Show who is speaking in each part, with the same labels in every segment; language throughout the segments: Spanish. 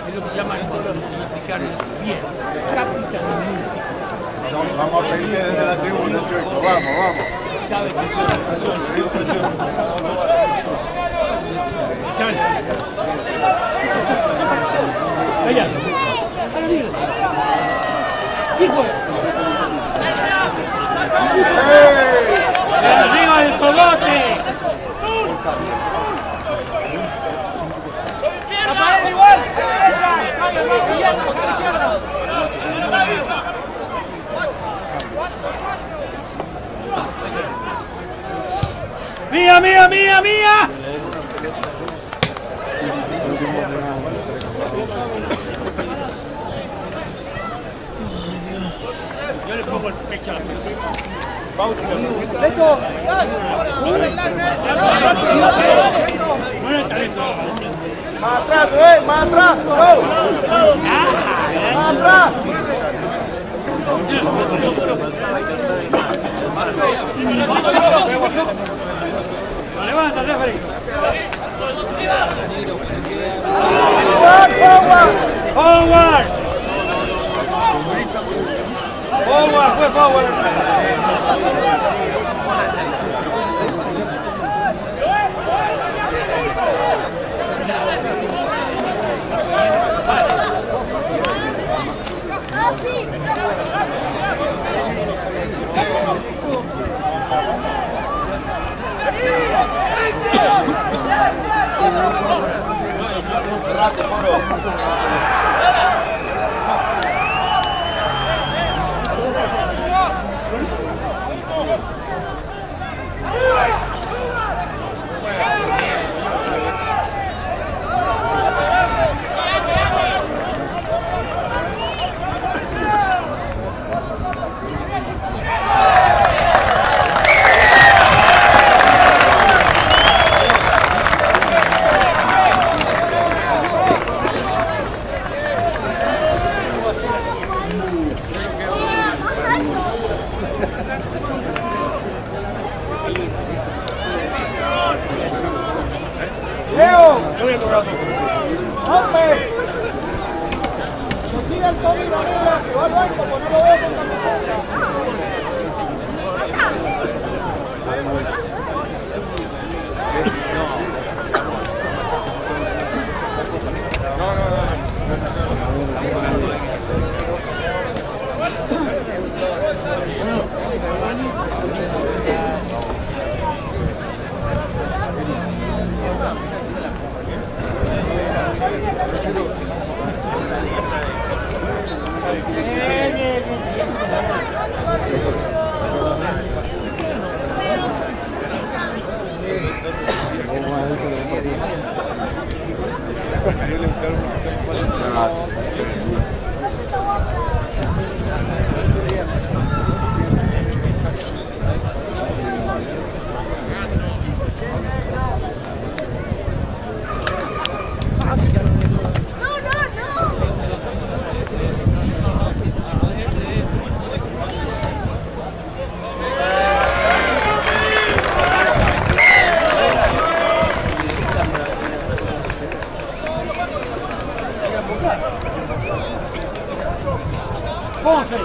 Speaker 1: es lo que se llama explicar bien, capitalismo.
Speaker 2: Vamos a seguir desde la tribuna, Chueco, vamos.
Speaker 1: Sabe que son Chaval. Allá. ¡Hijo! ¡Arriba del cogote! ¡Rafael igual! ¡Mía, mía, mía, mía! Yo le pongo el pecho a la pelota. ¡Leto! ¡Bueno, talento!
Speaker 2: ¡Más atrás, ¡Más atrás! ¡Go! ¡Más atrás!
Speaker 1: ¡Lo levanta, referee! ¡Forward! ¡Forward! ¡Fue forward! Ponce.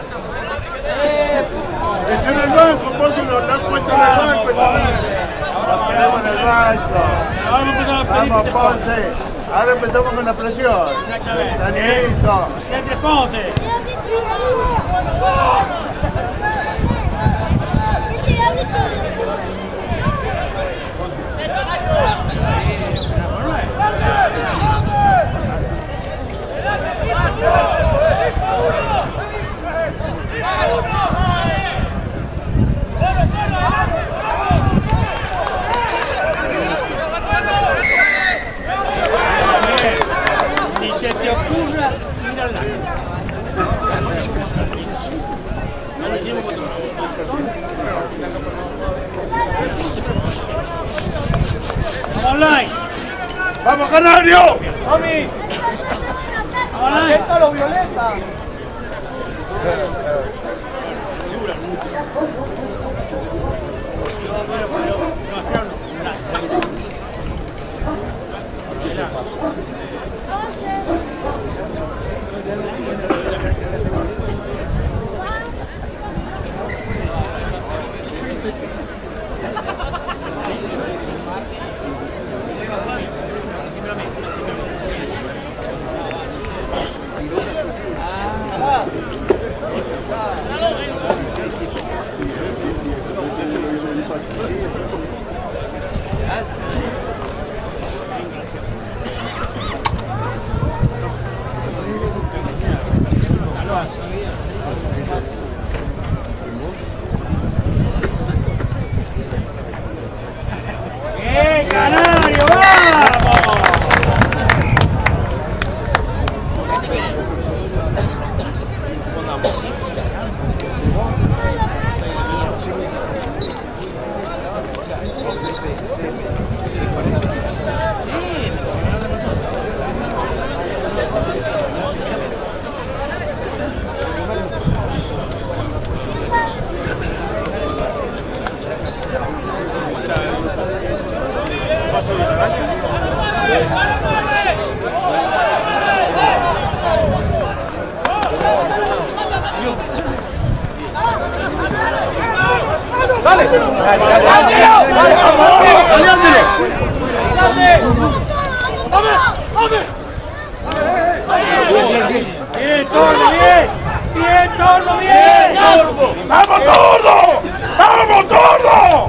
Speaker 2: Está en el banco, Ponce, lo han puesto en el banco también. Lo queremos en el banco. Vamos, Ponce. Ahora empezamos con la presión. Danielito.
Speaker 1: Siempre Ponce. Ni se te ocurra ir al lado. Online.
Speaker 2: ¡Vamos, Canario!
Speaker 1: ¡Mami! ¡Online!
Speaker 3: ¡Esto lo violeta!
Speaker 1: Bien, Tordo, bien. Bien, Tordo, bien.
Speaker 2: ¡Vamos, Tordo! ¡Vamos, Tordo!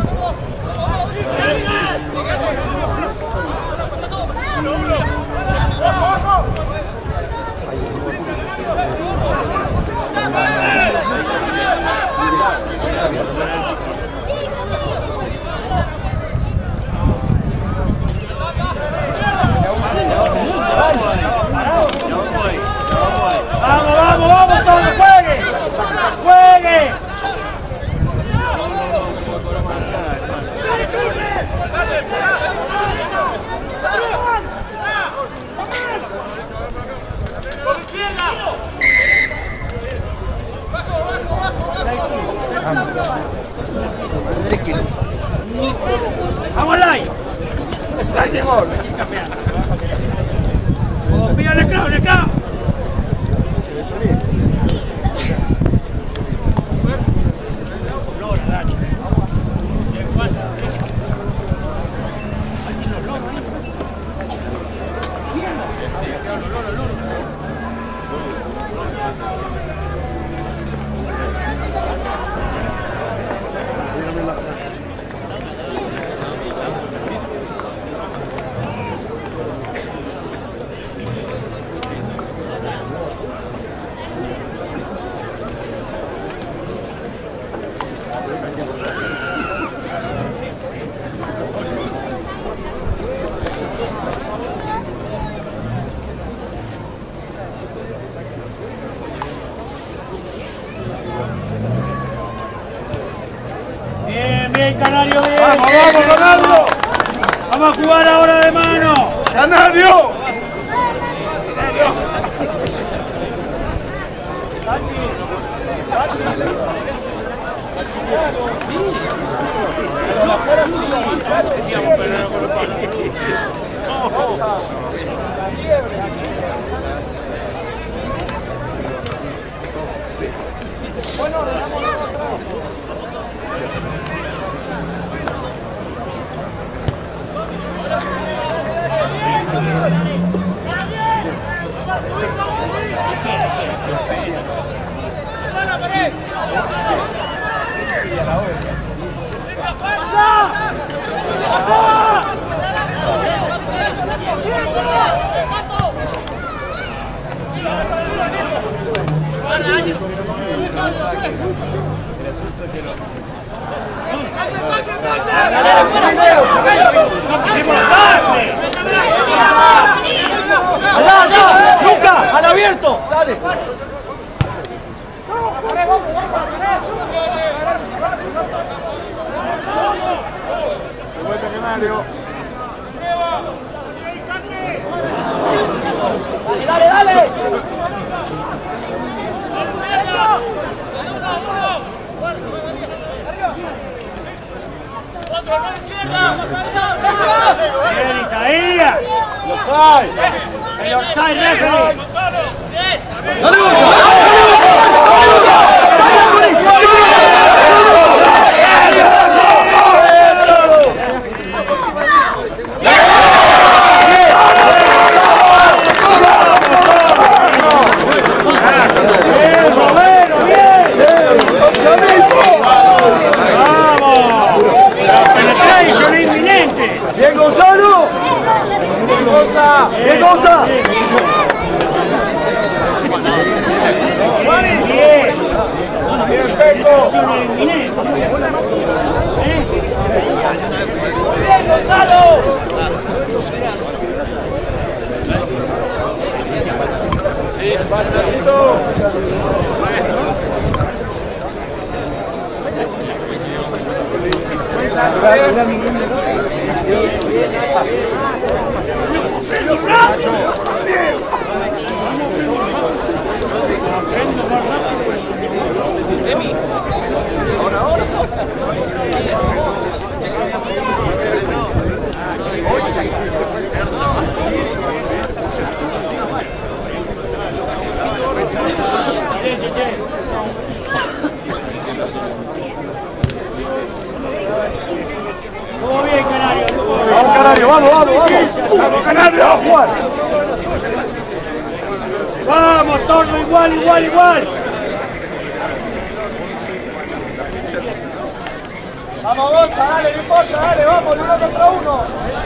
Speaker 1: Vamos, Tordo, juegue. Juegue. Vamos, Lai. Pídale acá. Bien, Canario, bien.
Speaker 2: ¡Vamos, Ronaldo!
Speaker 1: Vamos a jugar ahora de mano.
Speaker 2: ¡Canario!
Speaker 3: ¡Luca! ¡Al abierto! ¡Dale!
Speaker 2: ¡Vuelta, Canario!
Speaker 3: ¡Dale!
Speaker 1: Bien, Isaías. El offside, referee.
Speaker 3: ¡Bien, Gonzalo! ¡Bien, Gonzalo!
Speaker 1: Bien. Perfecto. Bien, Gonzalo.
Speaker 3: igual.
Speaker 1: Vamos, Tordo, igual, igual, igual.
Speaker 3: Vamos, Gonza, dale, no importa, dale, vamos, uno contra uno.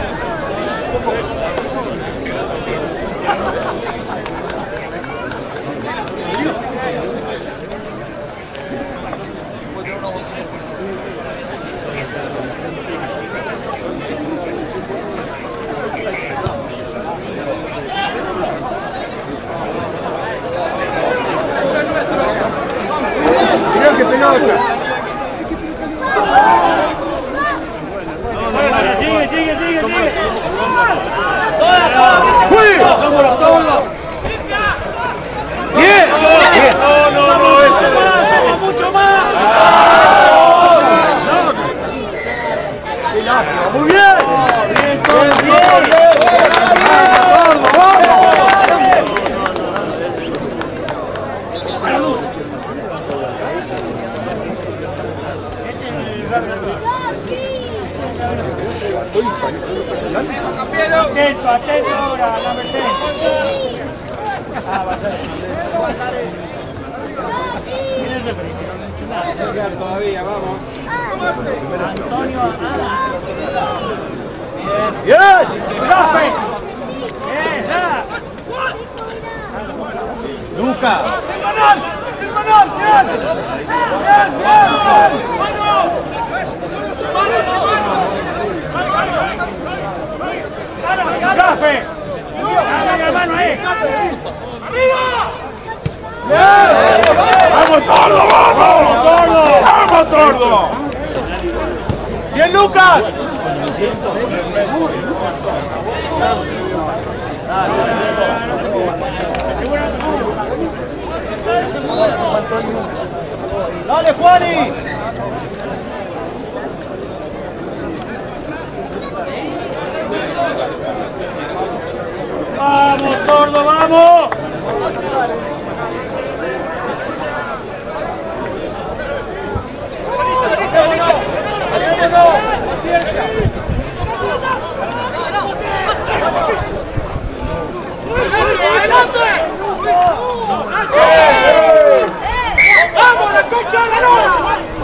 Speaker 2: Mirá que tenga otra.
Speaker 1: Sigue, sigue, sigue, sigue.
Speaker 3: ¡Somos todos! ¡Bien!
Speaker 2: No, este.
Speaker 1: ¡Mucho más!
Speaker 3: ¡Muy bien!
Speaker 1: Atento, atento ahora, la Mercedes. Va a ser. ¿Quién es el referente? No han dicho nada. Todavía, vamos. Antonio Ada.
Speaker 3: ¡Bien!
Speaker 1: ¡Profe! ¡Esa!
Speaker 3: ¡Luca!
Speaker 1: ¡Silvanón! ¡Silvanón! ¡Bien! ¡Bien! ¡Profe! ¡Dale la mano ahí! ¡Arriba!
Speaker 2: ¡Vamos, Tordo, vamos!
Speaker 1: ¡Tordo!
Speaker 2: ¡Vamos, Tordo!
Speaker 3: ¡Bien, Lucas! ¡Dale, Juani!
Speaker 1: ¡Vamos, Tordo, vamos!
Speaker 3: ¡Vamos, la concha de la luna!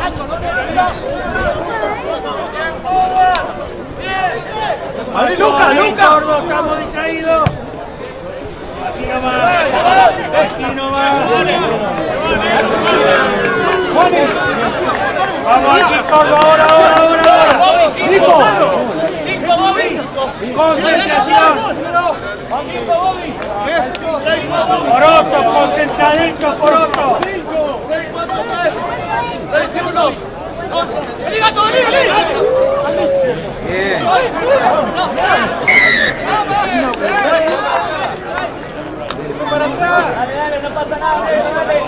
Speaker 3: ¡Vale, Lucas, Lucas!
Speaker 1: Tordo, estamos distraídos. Aquí nomás. Aquí nomás. Vamos aquí, Tordo, ahora, ahora, ahora, ahora.
Speaker 3: ¡Nico!
Speaker 1: ¡Cinco, Bobby! ¡Concentración! ¡Poroto, concentradito, Poroto!
Speaker 3: Bien. Para atrás.
Speaker 1: Dale, dale, no pasa nada, dale.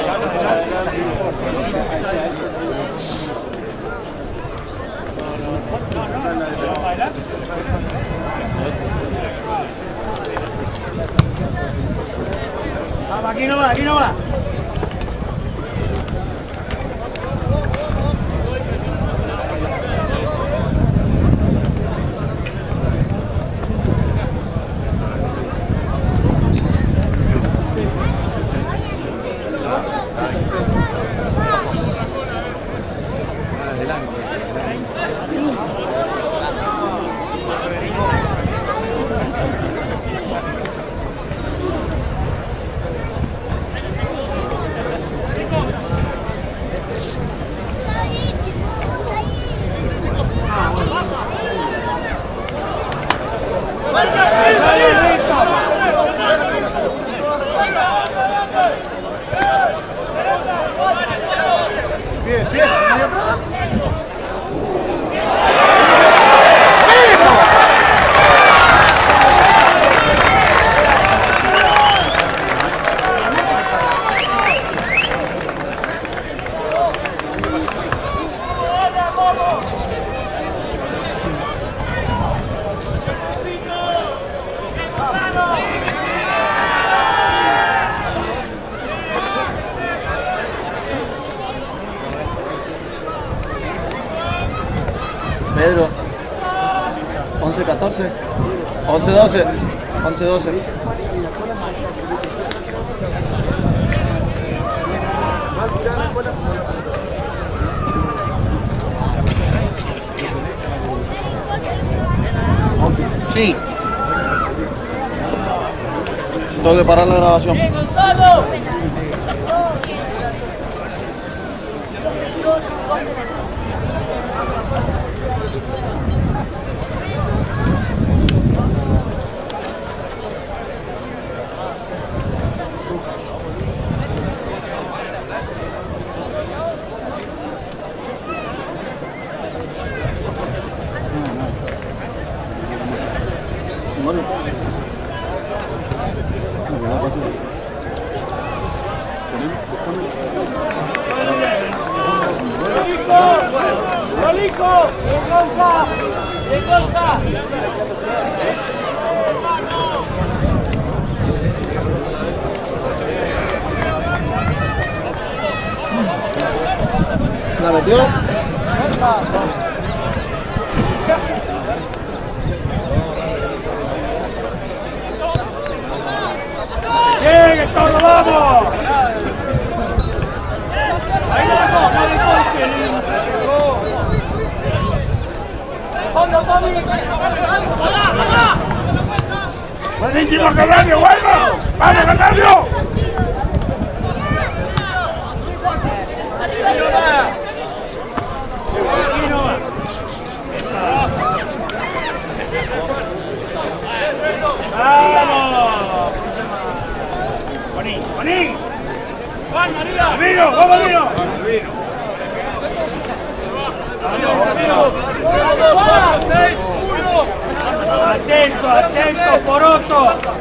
Speaker 1: Vamos, aquí no va, aquí no va.
Speaker 2: Bien, bien. ¿Y atrás?
Speaker 3: Pedro, 11-14, 11-12.
Speaker 4: 11-12. Sí. Tengo que parar la grabación. ¿La metió?
Speaker 1: ¡Bien, Héctor, vamos! Ahí la dejó, no dejó el pelín.
Speaker 2: ¡Buenísimo, Canario! ¡Bueno! ¡Vamos, Canario!
Speaker 1: ¡Vamos! ¡Bonín! ¡Juan, arriba! ¡Vino! ¡Vamos, Vino! ¡Atento, atento, Poroto!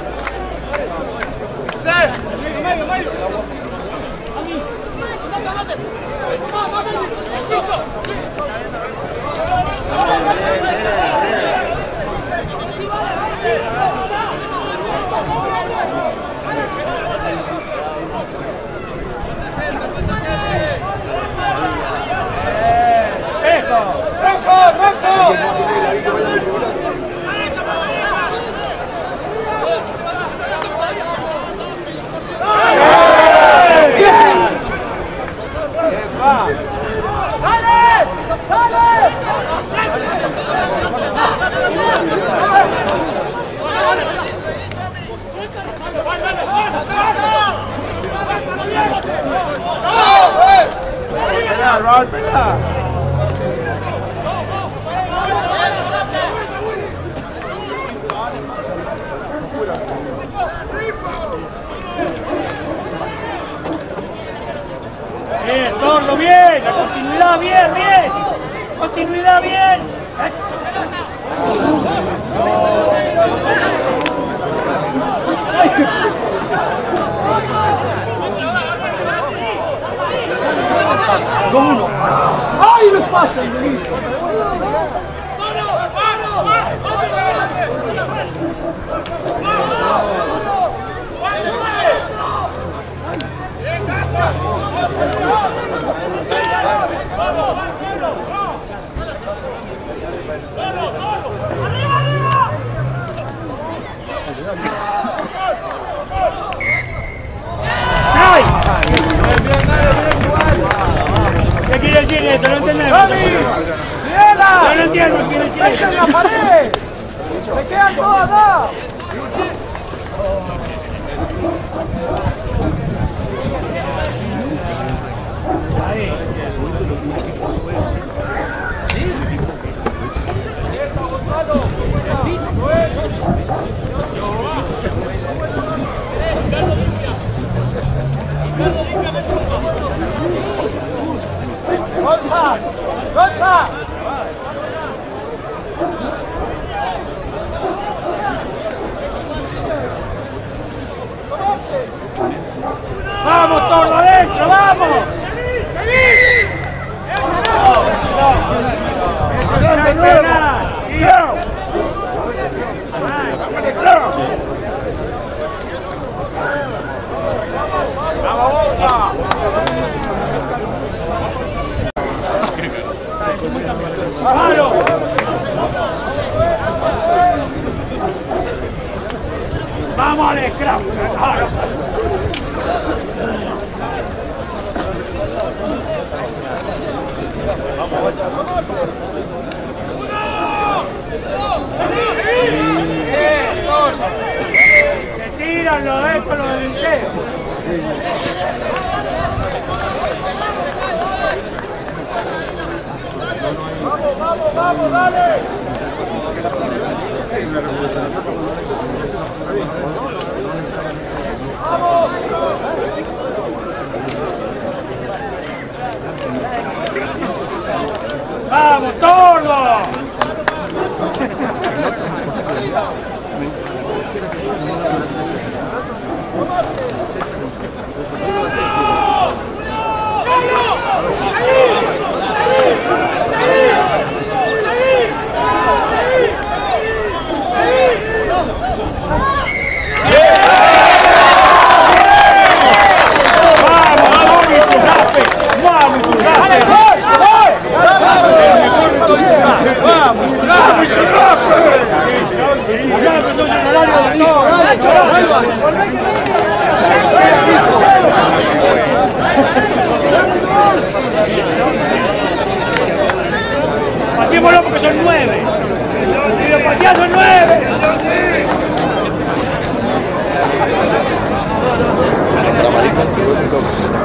Speaker 1: Bien, Tordo, bien, la continuidad, bien, bien, continuidad, bien.
Speaker 3: ¡Uno! ¡Ay, les pasa!
Speaker 1: ¿Qué quiere decir esto? No entendemos. No lo entiendo, ¿qué quiere decir esto?
Speaker 3: ¡En la pared! ¡Se quedan todas acá!
Speaker 1: Ahí.
Speaker 3: ¡Gonza! ¡Gonza!
Speaker 1: ¡Vamos, Tordo, adentro, vamos! Dale, crack. Se tiran los de estos, los del liceo. Vamos, vamos, dale. Vamos. ¡Vamos, tordo! Pateémoslo porque son 9. Si lo pateás son 9.
Speaker 4: La marita sí, loco.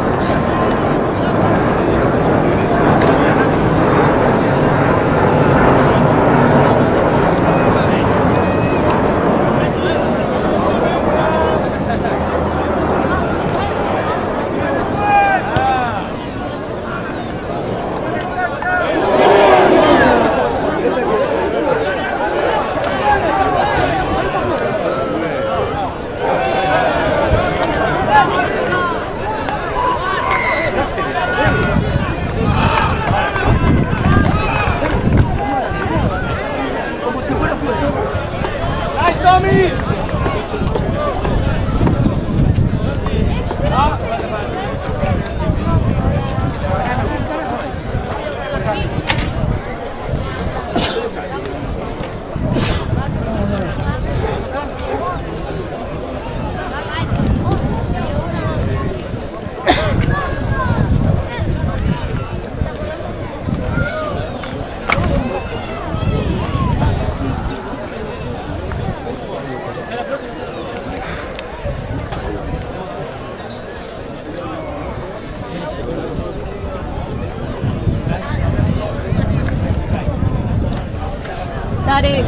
Speaker 5: Dale.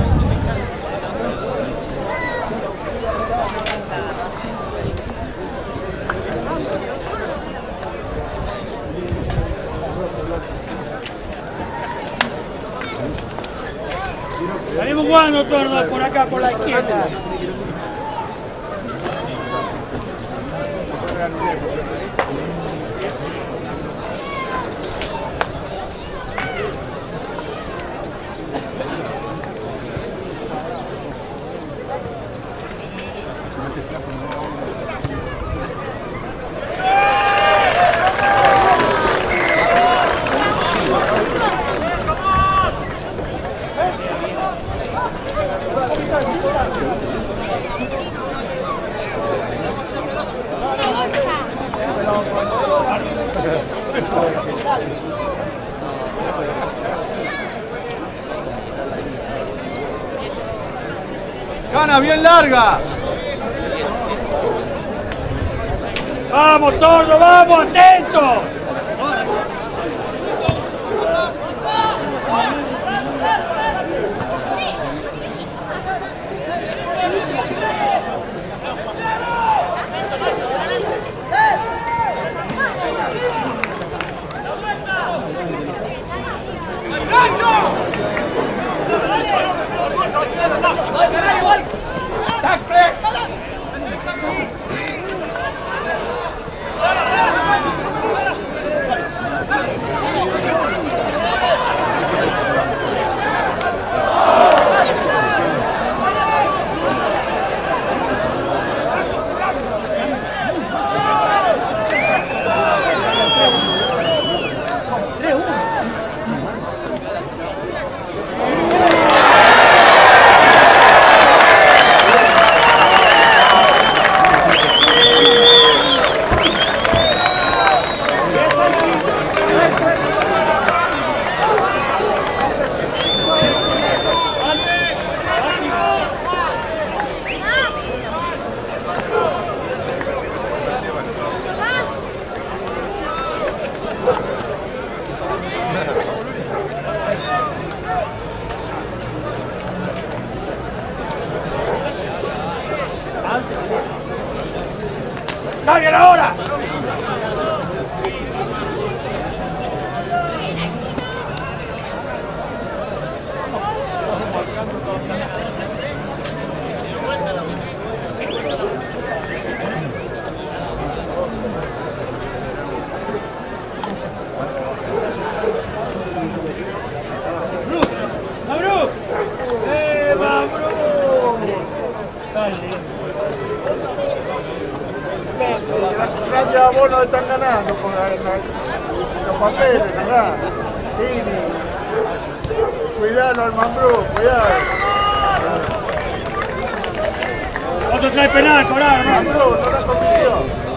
Speaker 1: Salimos jugando, tordo, por acá, por la izquierda.
Speaker 3: Gana bien larga.
Speaker 1: Vamos, tordo, vamos, atento. ¡Carguen ahora!
Speaker 2: Gracias a vos nos están ganando con los papeles, acá. Tini. Cuidado al Mambrú, cuidado.
Speaker 1: Otro trae penal, Colar, hermano.
Speaker 2: Mambrú, no la convirtió.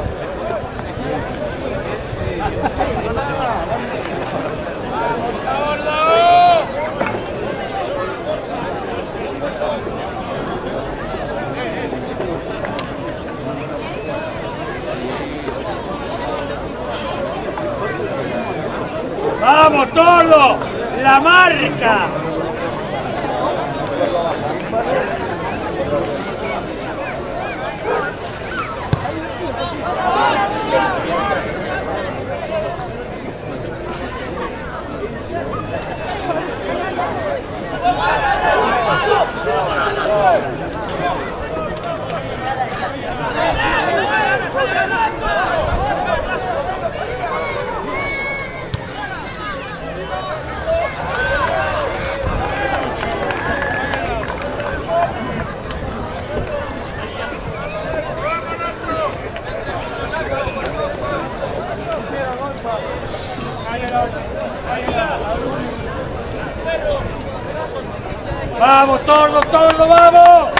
Speaker 2: No nada.
Speaker 1: ¡Vamos, Tordo! ¡La marca! ¡Vamos, Tordo, Tordo, vamos!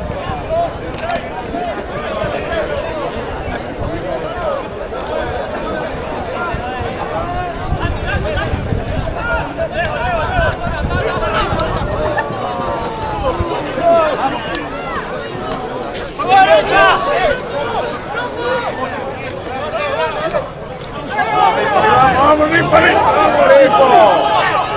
Speaker 2: ¡Vamos, Ripo! ¡Vamos, Ripo!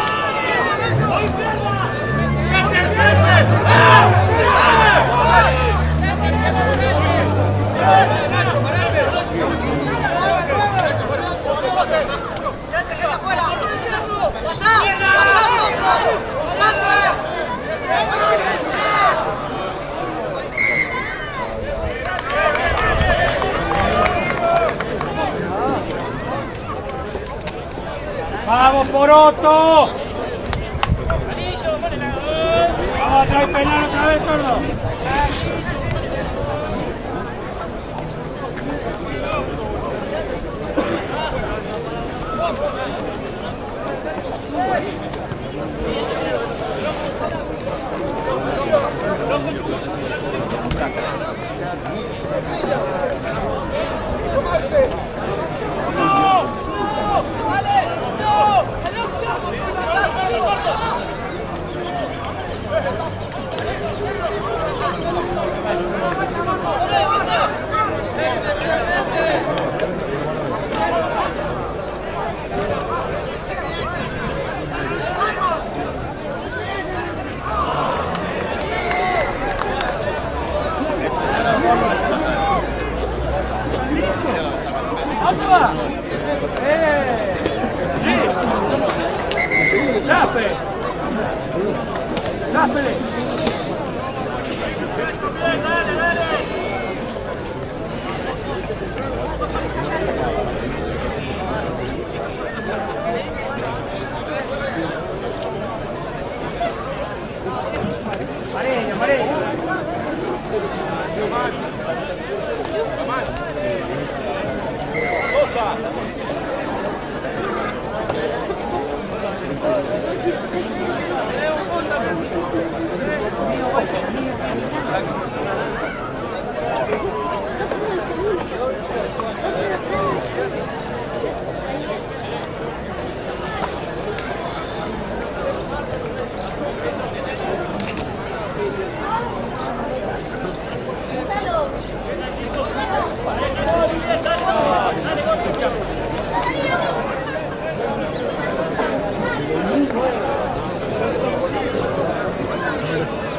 Speaker 1: ¡Vamos, Poroto! ¡Vamos a traer penal otra vez, Tordo!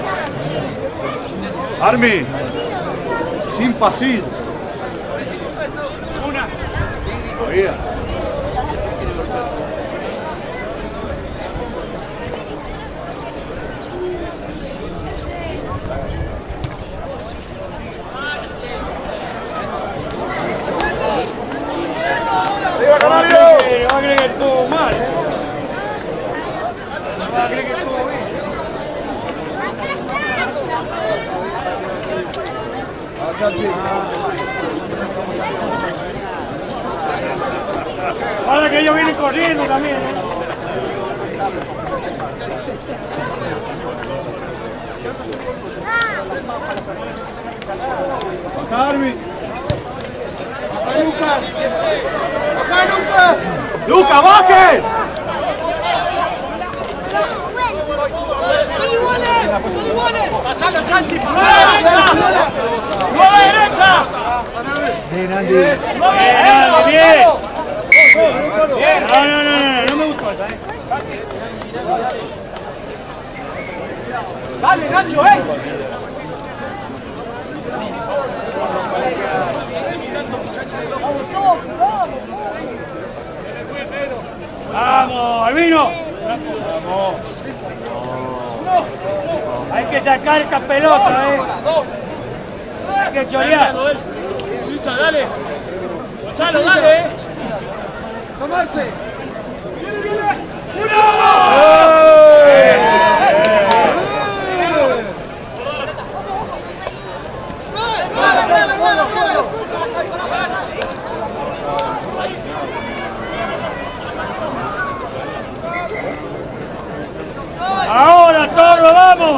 Speaker 2: Armi, sin pasillo. todavía.
Speaker 3: ¡Arriba, Canario!
Speaker 1: No va a creer que estuvo mal. No va a creer que estuvo bien. Ahora que ellos vienen corriendo también.
Speaker 3: ¡Acá, Armin! ¡Acá, Lucas! ¡Acá, Lucas! ¡Lucas, baje!
Speaker 5: ¡Son iguales! ¡Pasalo, Chanchi! ¡Pasalo! ¡Nueva derecha!
Speaker 1: Bien, Andy. Bien. No me gustó esa,
Speaker 3: ¡Dale, Nacho,
Speaker 1: ¡Vamos, Albino! ¡Vamos! Hay que sacar esta pelota, Hay que chorear.
Speaker 5: Luisa, dale. Gonzalo, dale.
Speaker 3: ¡Tomarse!
Speaker 1: ¡Ahora, Toro, vamos!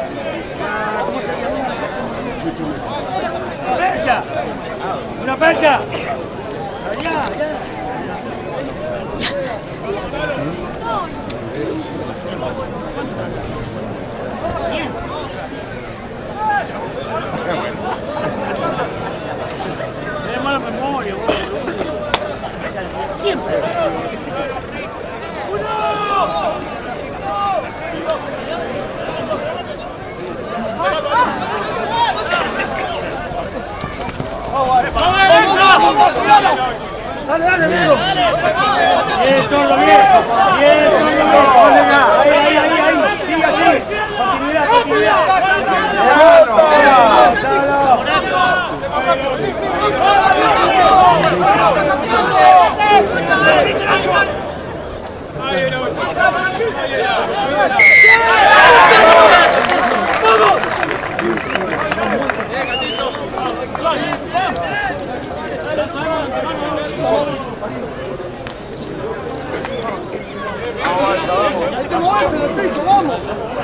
Speaker 1: ¡Percha! ¡Una percha! ¡Allá, allá! Tiene mala memoria, siempre.
Speaker 3: ¡Dale, amigo!
Speaker 1: Bien, Tordo, bien. Bien, Tordo, bien. Ahí. Sigue así. Continuidad.
Speaker 3: ¡Hay que moverse del piso, vamos!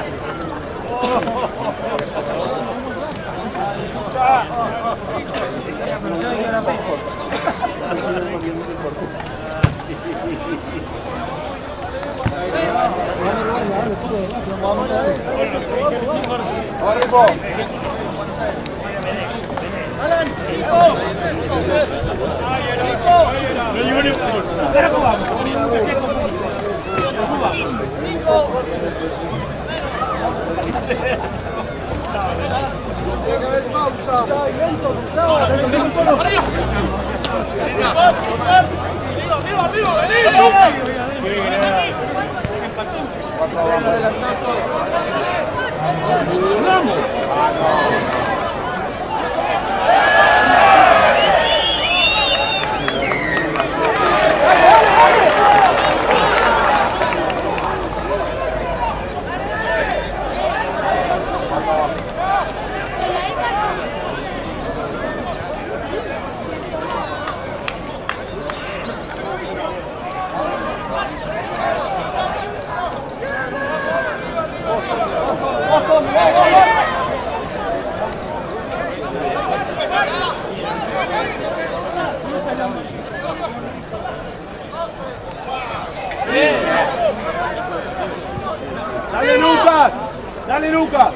Speaker 3: ¡Dale, Lucas! ¡Dale, Lucas!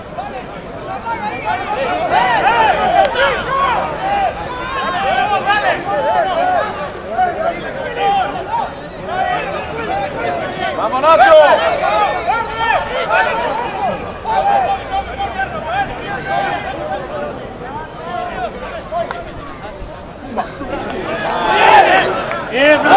Speaker 3: ¡Vamos, Nacho!
Speaker 1: Bien,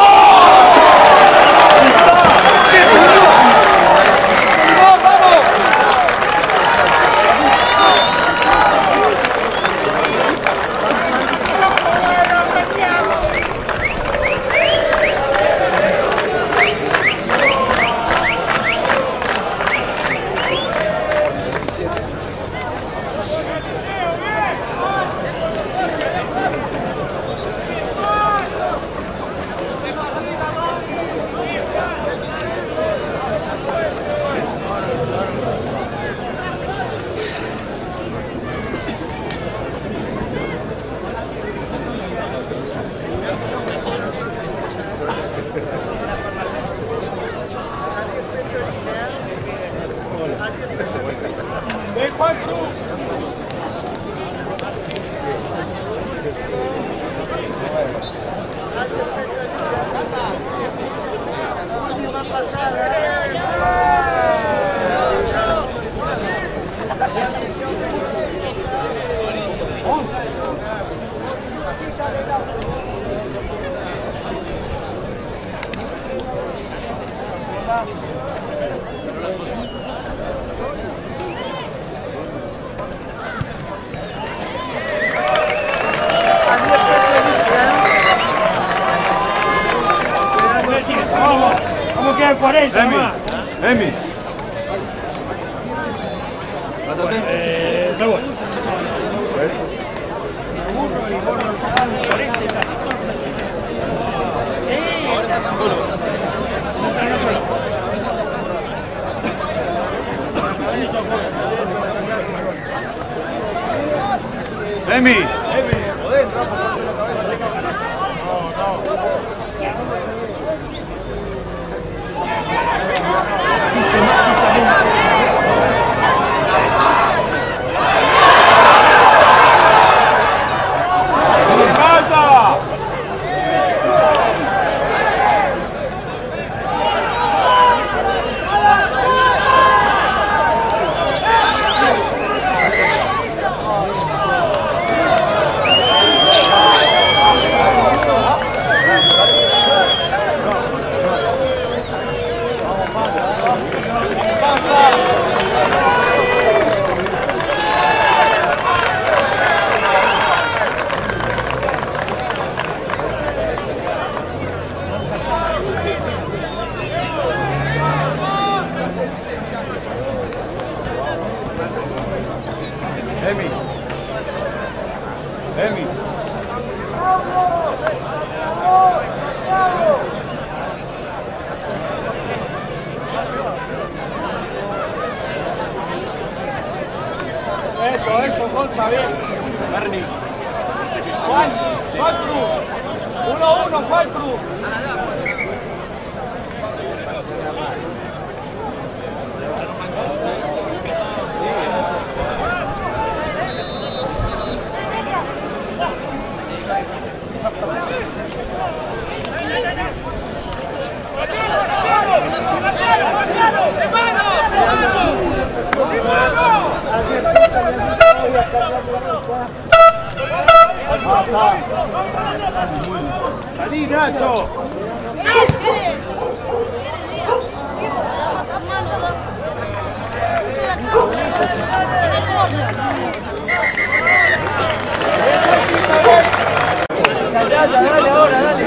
Speaker 5: Vamos, quedan 40 más.
Speaker 2: Emi.
Speaker 5: Me voy.
Speaker 2: Emi.
Speaker 3: Eso, Gonza, bien. Juan Cruz. 1-1, Juan Cruz.
Speaker 2: ¡Salí, Nacho!
Speaker 3: Dale ahora, dale.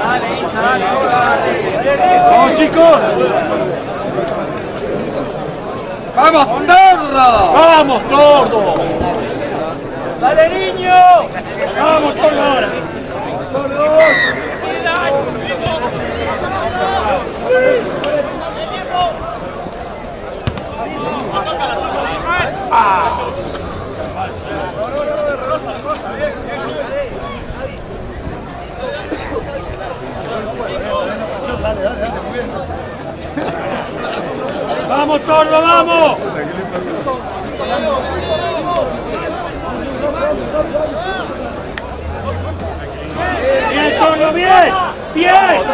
Speaker 2: ¡Vamos, chicos! ¡Vamos, Tordo!
Speaker 5: ¡Vamos, Tordo!
Speaker 3: ¡Dale, niño!
Speaker 5: ¡Vamos, Tordo ahora! ¡Vamos, Tordo, vamos! ¡Bien, Tordo, bien! ¡Bien!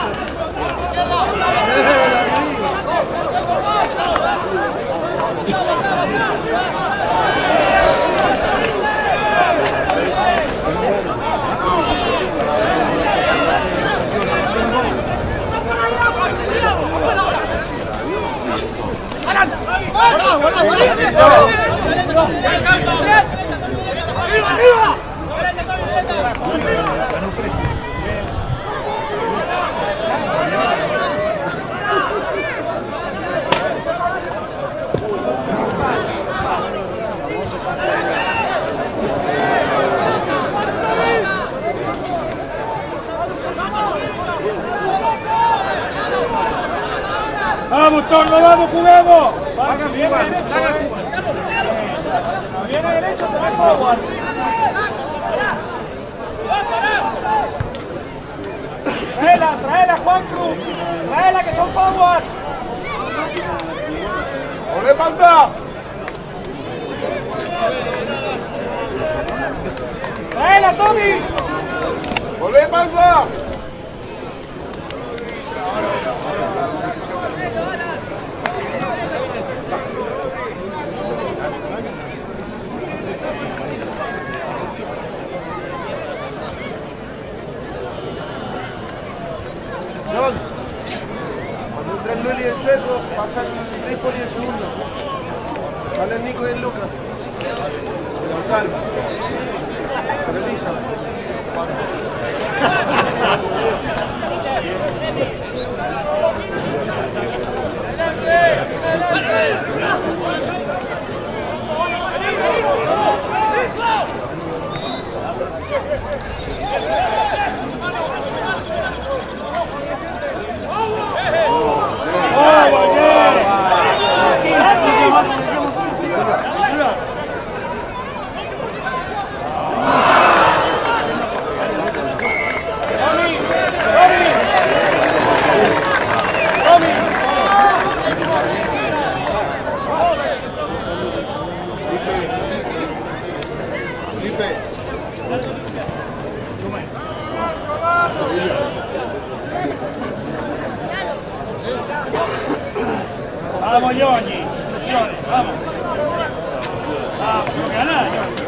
Speaker 5: ¡Vamos, Tordo, vamos, juguemos!
Speaker 3: Viene derecho, tenés forward. Traela, Juan Cruz. Traela, que son forward.
Speaker 2: ¡Olé, Panza!
Speaker 3: Traela, Tommy.
Speaker 2: ¡Olé, Panza! Cuando entra el Luli y el Chueco, pasan el Trípoli y el segundo. Vale el Nico y el Lucas. Con calma. Con Elisa.
Speaker 5: Vamos, Johnny. Vamos. Vamos, ganar, Johnny.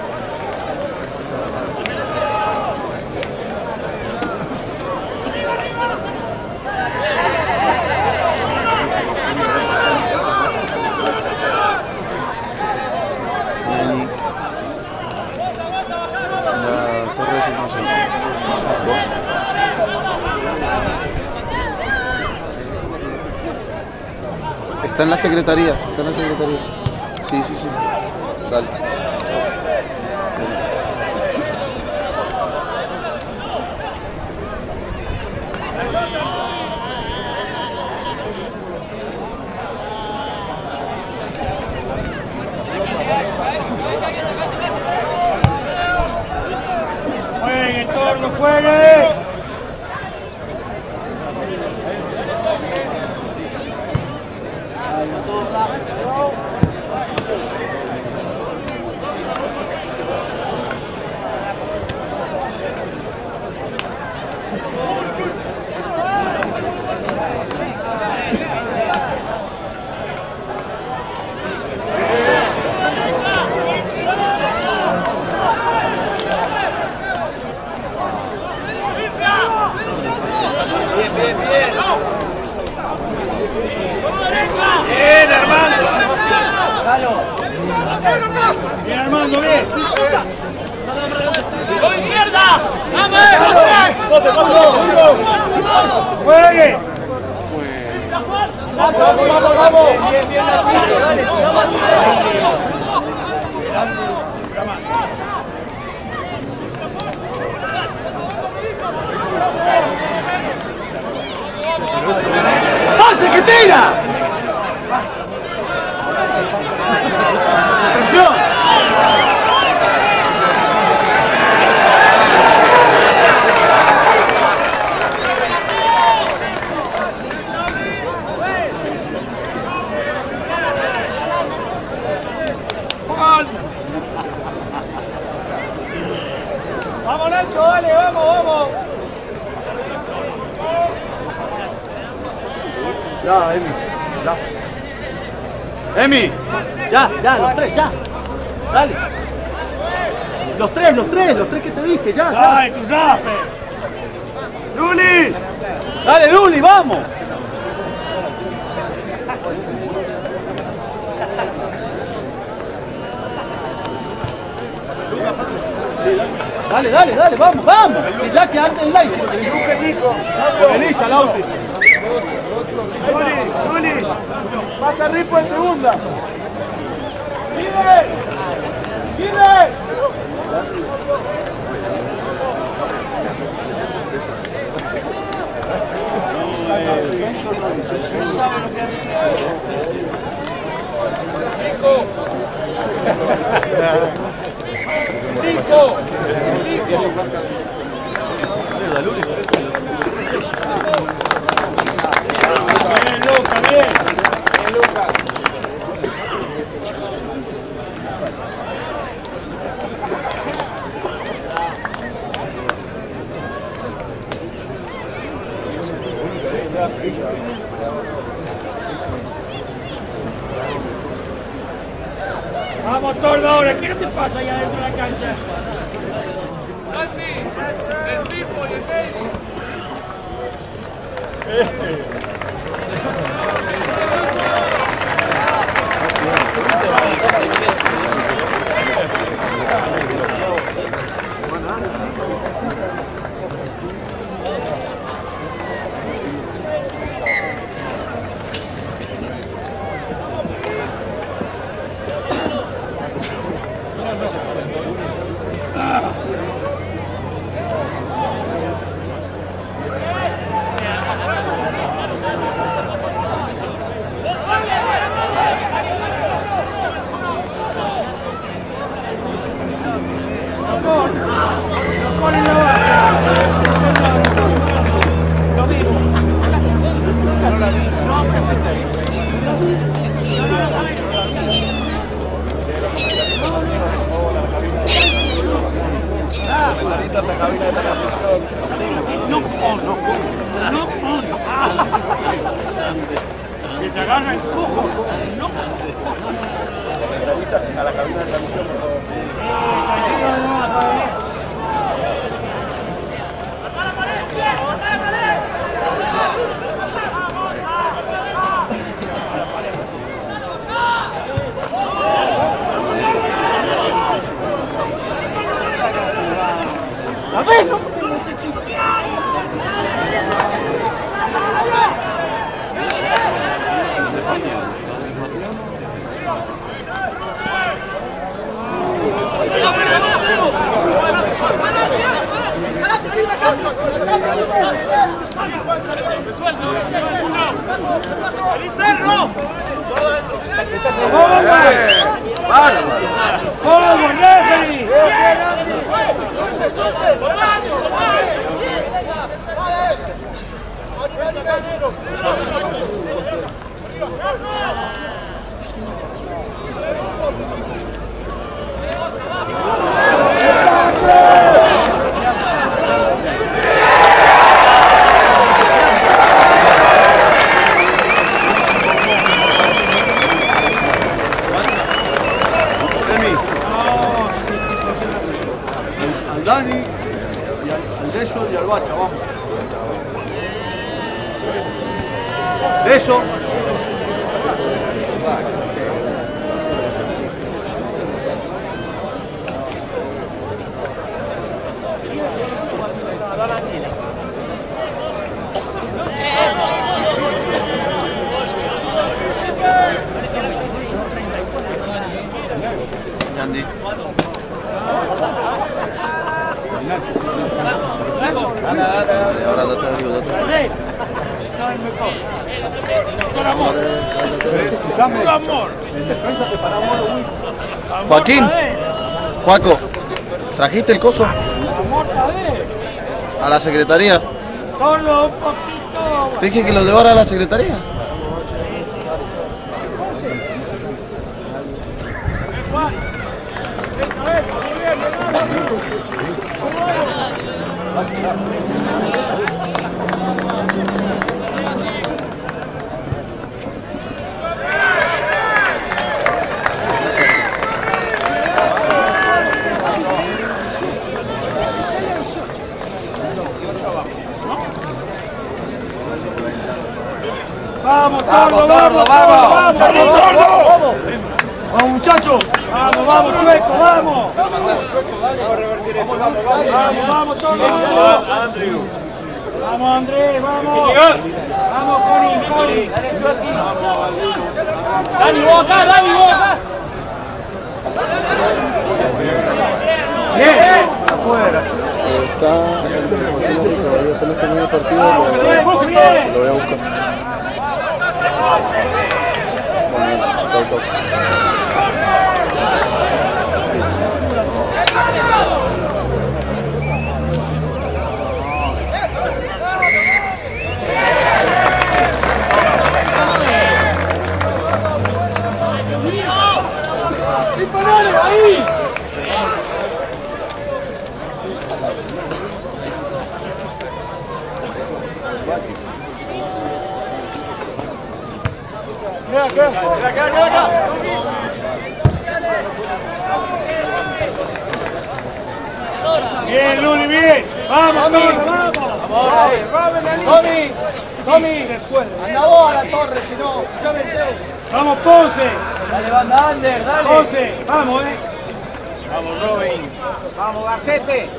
Speaker 4: La torre de filmación. 2. Está en la secretaría, Sí, sí, sí. Dale.
Speaker 5: Juegue, Torno, juegue.
Speaker 2: Bien, Armando.
Speaker 5: Bien, Armando, bien.
Speaker 1: ¡Con izquierda! ¡Vamos!
Speaker 5: ¡Juegue!
Speaker 3: ¡Vamos! ¡Pase que tira! ¡Presión! ¡Vamos, Nacho! ¡Dale! ¡Vamos! Ya, Emi. Ya. Emi. Ya, los tres, ya. Dale. Los tres que te dije, ya.
Speaker 5: ¡Ay, tu zape!
Speaker 3: ¡Luli! Dale, Luli, vamos. Dale, vamos. Que ya que ande el like. Con Elisa, Lauti. Luli, pasa Ripo en segunda. ¡Gide!
Speaker 1: ¡Nico!
Speaker 5: Bien, Lucas, bien. Vamos, Tordo, ahora, ¿qué te pasa allá dentro de la cancha?
Speaker 1: El tipo y el medio.
Speaker 5: Si te agarra el cojo, no.
Speaker 2: A la cabina de transmisión, por favor.
Speaker 5: A ver, no. ¡El interno! ¡Vamos, referee!
Speaker 3: Al Dani, y al Deso y al Bacha, vamos. Deso.
Speaker 4: Andy. Dale, ahora date algo, date.
Speaker 3: En defensa te paramos de Luis.
Speaker 4: Joaquín, Joaco, ¿trajiste el coso? A la secretaría.
Speaker 5: Solo un poquito.
Speaker 4: Te dije que lo llevara a la secretaría.
Speaker 5: Vamos, Tordo, vamos, vamos, vamos,
Speaker 3: ¡Vamos, muchachos!
Speaker 5: vamos, vamos, Chueco, vamos. Vamos, Tordo, vamos.
Speaker 2: Andrew.
Speaker 5: Vamos, Andrés, vamos. Vamos, Connie. Dani, vos acá, Dani, vos acá. Bien.
Speaker 3: Afuera.
Speaker 4: Está todavía apenas termina el partido, lo voy a buscar. Bueno, chau, chau.
Speaker 5: ¡Disparale ahí! Bien, Luli, bien. Vamos, vamos, vamos. Vamos, Robin.
Speaker 1: Tommy, anda vos a la torre, si no, llámense. Vamos, Ponce. Dale, banda Ander, dale. Ponce, vamos,
Speaker 2: Vamos, Robin.
Speaker 1: Vamos, Garcete.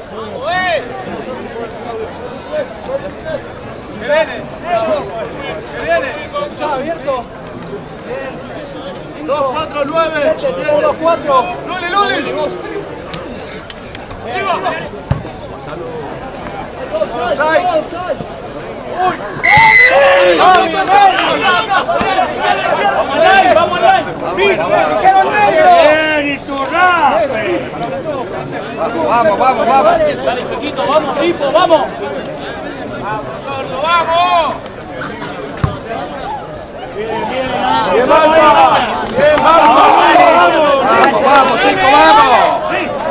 Speaker 1: Que viene. Que viene. Está abierto.
Speaker 2: 2, 4, 9.
Speaker 1: 2, 4.
Speaker 2: Luli, Luli.
Speaker 1: Vamos, vamos. Dale, chiquito, vamos, Ripo, vamos. Vamos. Bien, vamos, Rico, vamos.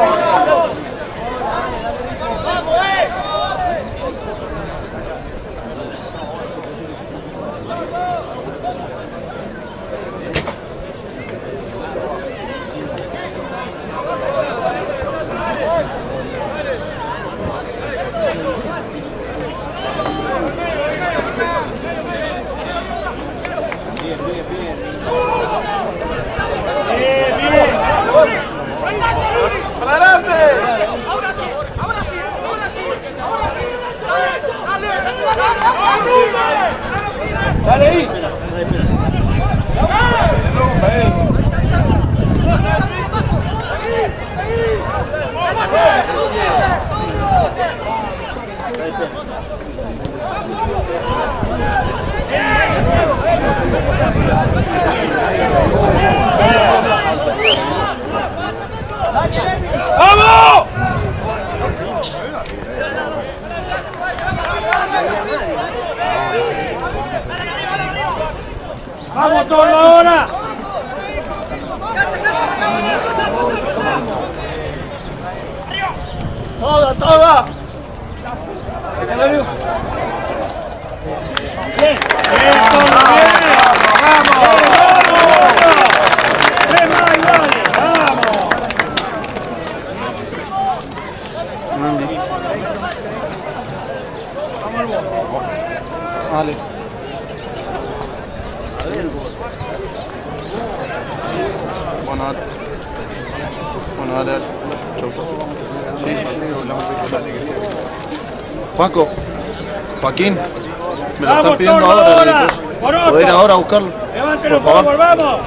Speaker 1: Dale ahí. ¡Vamos! ¡Vamos todos ahora!
Speaker 2: ¡Toda!
Speaker 1: ¡Bien!
Speaker 4: Vale. Bueno, dale. Chau. Sí. Juaco. Joaquín. Me lo están pidiendo ahora. ¿Puedo ir ahora a buscarlo?
Speaker 1: Levántelo, por favor, vamos.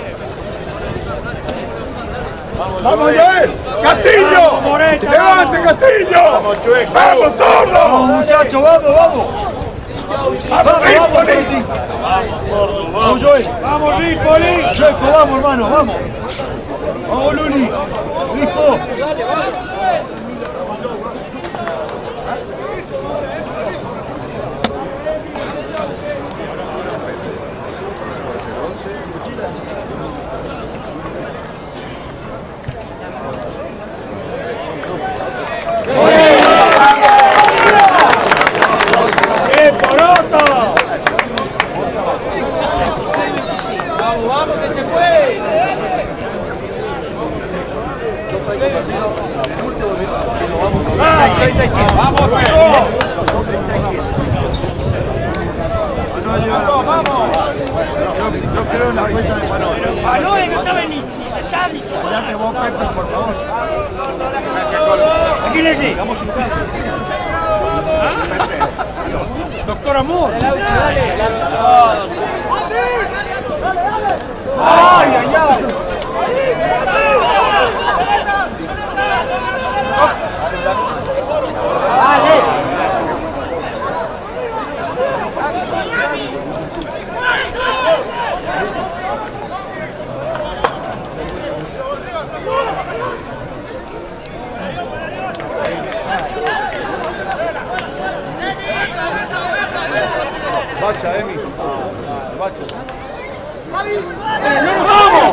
Speaker 2: ¡Vamos, Joel! ¡Castillo! ¡Levante, Castillo! ¡Vamos, Chueco! ¡Vamos, Torno!
Speaker 3: Vamos, muchachos, vamos.
Speaker 2: ¡Vamos,
Speaker 3: Ripoli! Vamos, Joel.
Speaker 1: ¡Vamos, Ripoli!
Speaker 3: Checo, vamos, hermano, vamos. Vamos, Luli. Listo.
Speaker 1: ¡Vamos, que se fue! ¡Vamos, vamos!
Speaker 2: Yo creo en la cuenta de Manuel.
Speaker 1: Manuel no sabe ni sentar ni chupar.
Speaker 2: Mirate vos, Pepe, por favor.
Speaker 1: ¿A quién le dice? Doctor Amor.
Speaker 2: ¡Ay, ay, ay!
Speaker 3: Bacha, Emi. Bacha.
Speaker 1: ¡Vamos!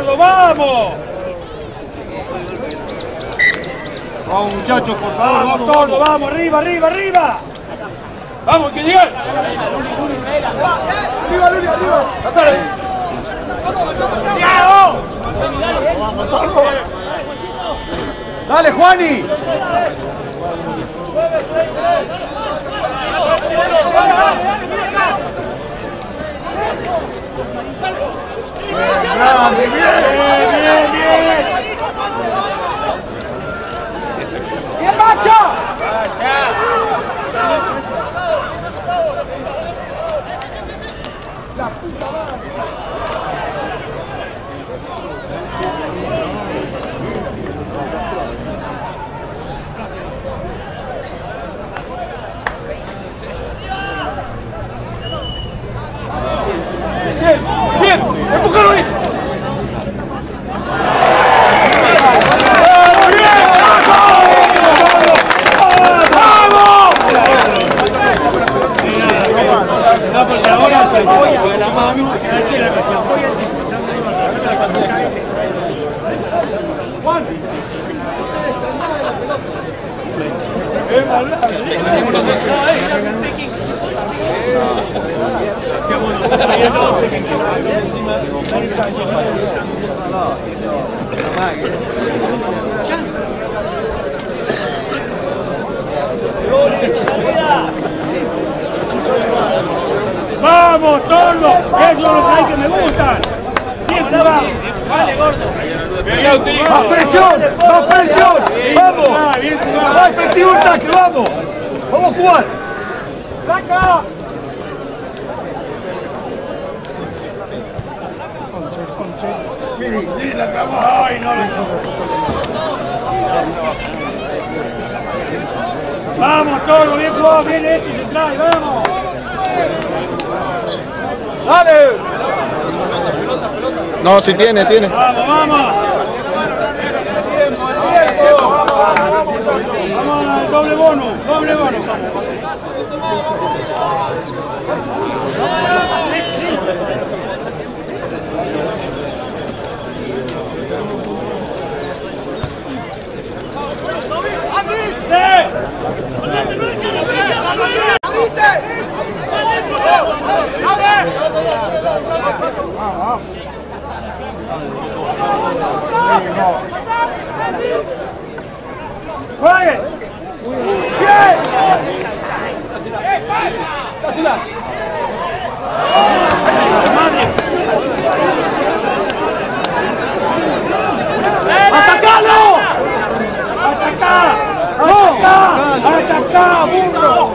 Speaker 5: Tordo, vamos.
Speaker 2: Vamos muchachos, por favor,
Speaker 5: Vamos, Tordo, vamos, arriba, arriba, arriba. Vamos, que llegar.
Speaker 2: Arriba, Luli, arriba. Vamos, Tordo.
Speaker 3: Dale, Juani.
Speaker 2: Grande, bien.
Speaker 5: ¡Bien, macho! Bien, empújalo ahí. No, porque ahora se apoya la mano, se apoya. ¡Vamos, Tordo! ¡Eso son los que hay que me gustan! ¡Bien jugado! ¡Vale, gordo!
Speaker 3: ¡Más presión! ¡Más presión! ¡Vamos! ¡Más efectivo el tackle! ¡Vamos! ¡Vamos a jugar!
Speaker 5: ¡Saca!
Speaker 2: Sí, la acabó.
Speaker 5: ¡Ay, no! ¡Vamos, Tordo! ¡Bien jugado! ¡Bien hecho! ¡Se trae! ¡Vamos!
Speaker 3: ¡Dale!
Speaker 4: No, si tiene.
Speaker 5: ¡Vamos, vamos! ¡Vamos al doble bono! ¡Doble bono! ¡Juegue! ¡Bien!
Speaker 3: ¡Atacalo!
Speaker 5: ¡Ataca! ¡Ataca! ¡Ataca, burro!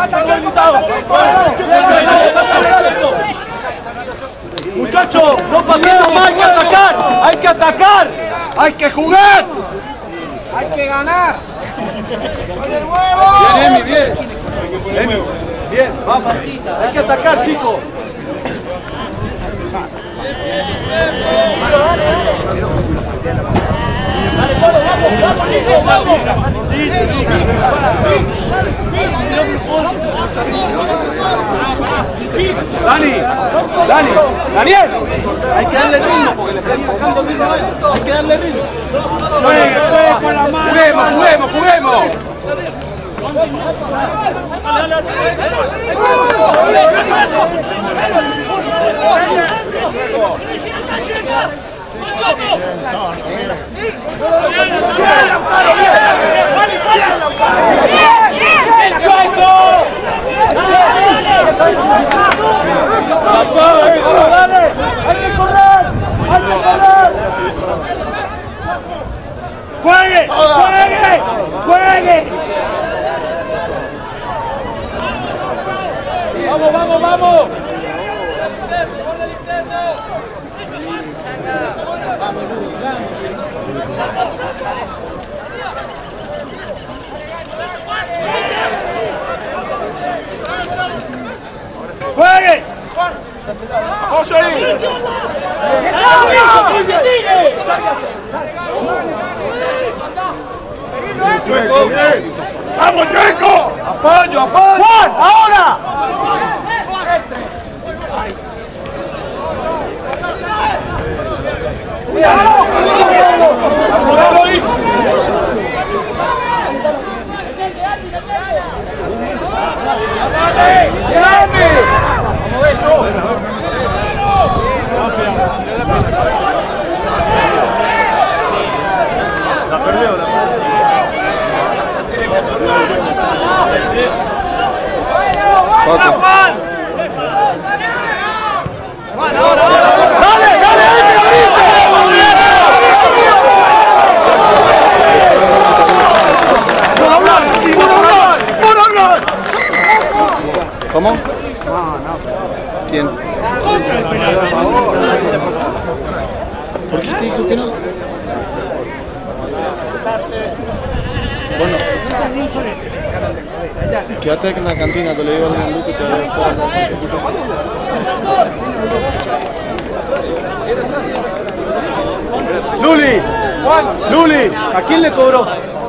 Speaker 3: Muchachos, no pasemos más, hay que atacar, hay que atacar, hay que jugar.
Speaker 1: Hay que ganar.
Speaker 3: Bien, Emi, bien. Emi, bien, vamos, hay que atacar, chicos. Daniel, hay que darle ritmo porque le están sacando ritmo a él. Hay que darle ritmo.
Speaker 5: ¡Juegue con la mano!
Speaker 3: ¡Juguemos!
Speaker 5: ¡Dale! ¡Hay que correr! ¡Juegue! ¡Vamos! ¡Juegue!
Speaker 2: ¡Vamos ahí!
Speaker 5: ¡Vamos, Chueco!
Speaker 3: ¡Apoyo! ¡Juan, ahora!
Speaker 2: La perdió, la
Speaker 4: ¿Cómo? ¿Quién? ¿Por qué te dijo que no? Bueno, quédate en la cantina, te lo digo al Nanduco y te voy a buscar.
Speaker 3: Luli, Luli, ¿a quién le cobró?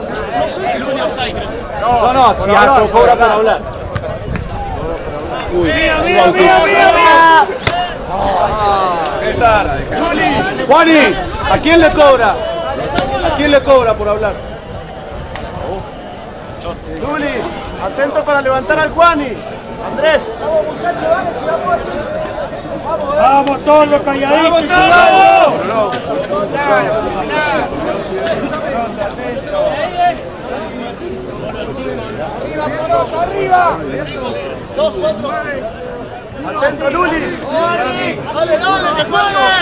Speaker 3: No, si Astro cobra para hablar.
Speaker 4: Uy,
Speaker 3: Juani, ¿a quién le cobra? ¿A quién le cobra por hablar? Luli, atento para levantar al Juani. Andrés.
Speaker 1: Vamos muchachos, dale, si vamos así.
Speaker 5: Vamos todos los calladitos.
Speaker 1: Arriba, Poros, arriba. 2, 4, 6.
Speaker 3: Atento, Luli.
Speaker 1: Dale, dale, que juegue.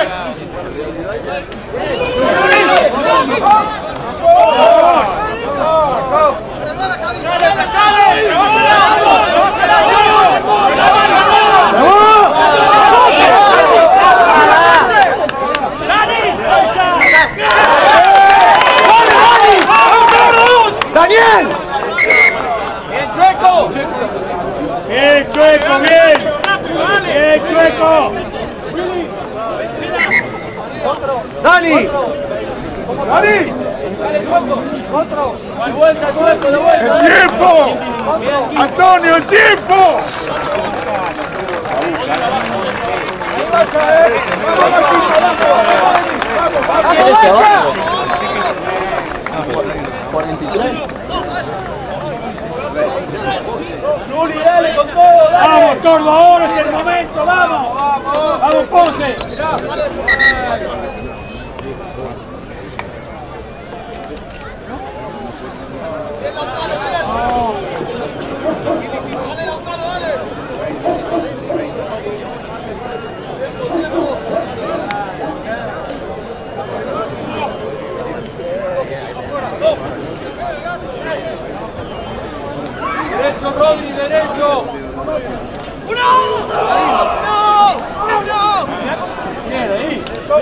Speaker 3: ¡Daniel!
Speaker 1: ¡Bien, Chueco!
Speaker 5: ¡Bien, Chueco, bien! ¡Bien, Chueco!
Speaker 3: ¡Dani! ¡Dani!
Speaker 1: Dale, Chueco. Otro. De vuelta, Chueco, de vuelta.
Speaker 2: ¡El tiempo! ¡Antonio, el tiempo!
Speaker 1: ¡Vamos,
Speaker 4: 43.
Speaker 1: Luli, dale con todo, dale.
Speaker 5: ¡Vamos, Tordo! ¡Ahora es el momento! ¡Vamos! ¡Vamos, Ponce!
Speaker 1: Derecho, Rodri, derecho. ¡Uno!
Speaker 5: Bien, ahí.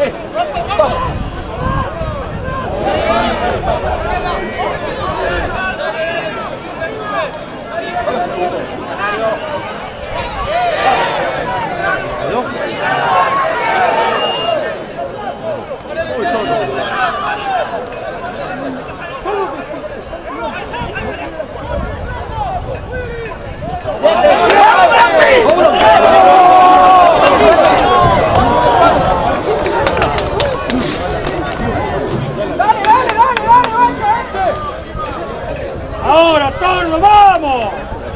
Speaker 5: Ahora, Tordo, vamos.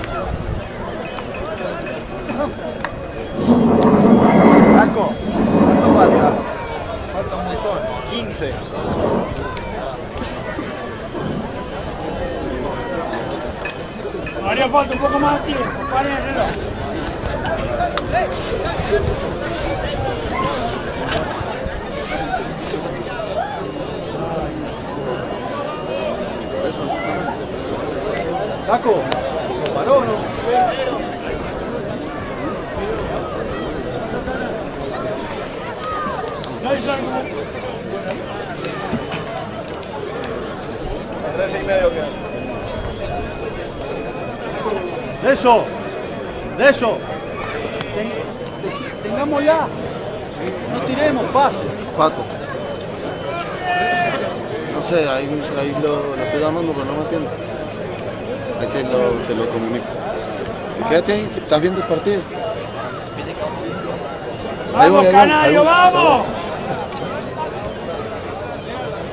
Speaker 2: Paco, ¿cuánto falta? Falta un montón. 15.
Speaker 5: Haría falta un poco más de tiempo. Paren el reloj.
Speaker 3: Taco, paró, ¿no?
Speaker 5: No hay salgo.
Speaker 3: 13:30 queda. De eso. Tengamos ya. No tiremos, paso.
Speaker 4: Paco. No sé, ahí lo estoy llamando, pero no me atiende. Ahí te lo comunico. Quédate ahí, estás viendo el partido.
Speaker 5: ¡Vamos, Canario, vamos!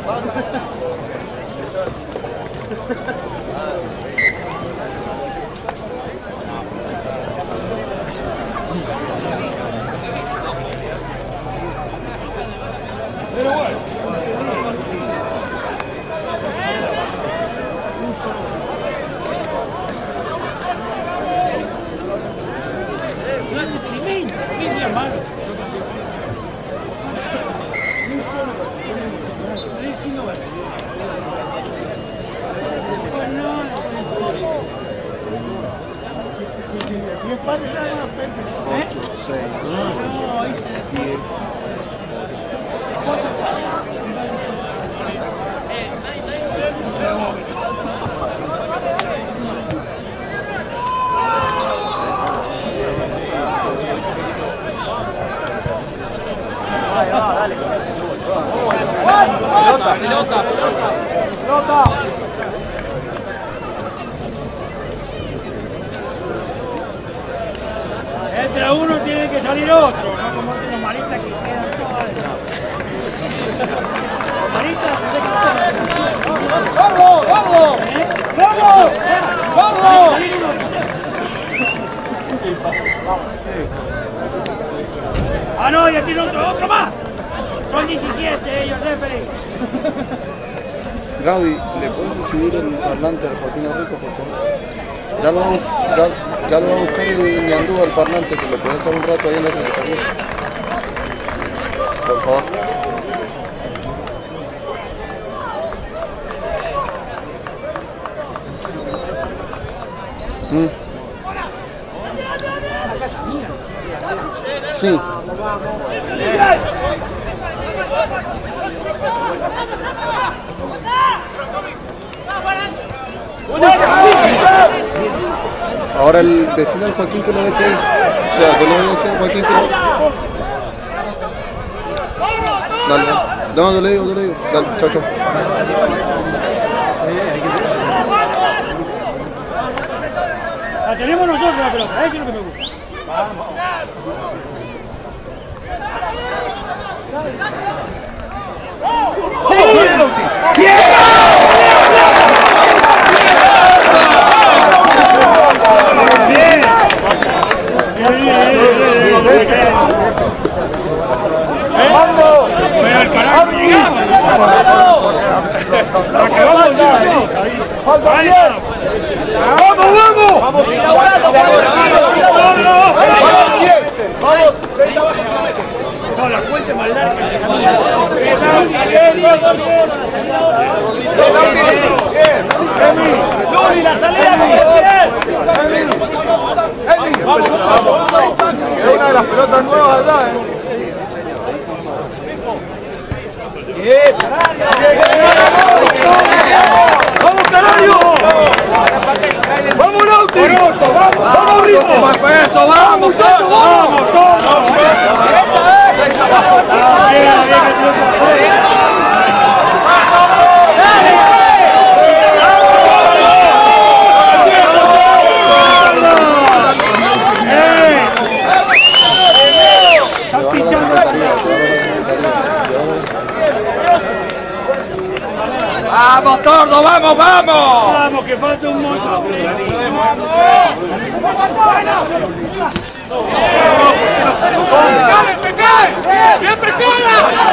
Speaker 5: Entra uno, tiene que salir otro, no como los maristas que quedan todas. Los maristas que quedan.
Speaker 1: ¡Vamos! ¡Vamos! ¡Vamos! ¡Vamos!
Speaker 5: Ah, no, ya tiene otro más. Son 17 ellos, Feliz.
Speaker 4: Gaby, ¿le puedes subir el parlante al Joaquín Rico, por favor? Ya lo va a buscar el Ñandú al parlante, que lo puede hacer un rato ahí en la secretaría. Por favor. Sí. Ahora decirle al Joaquín que lo deje ahí. O sea, yo le voy a decir al Joaquín que lo... Dale, dale. No, yo le digo. Dale, chao, chao.
Speaker 5: La tenemos nosotros la pelota, eso es lo que me gusta. No, la cuenta más larga. ¡Luli, la salida!
Speaker 2: Es una de las pelotas nuevas allá,
Speaker 3: ¡Vamos, Canario! ¡Vamos, Nauti! ¡Vamos, Rico! ¡Vamos, todos!
Speaker 1: ¡Vamos, Tordo! ¡Vamos, vamos!
Speaker 5: Vamos, que falta un montón.
Speaker 1: ¡Siempre queda!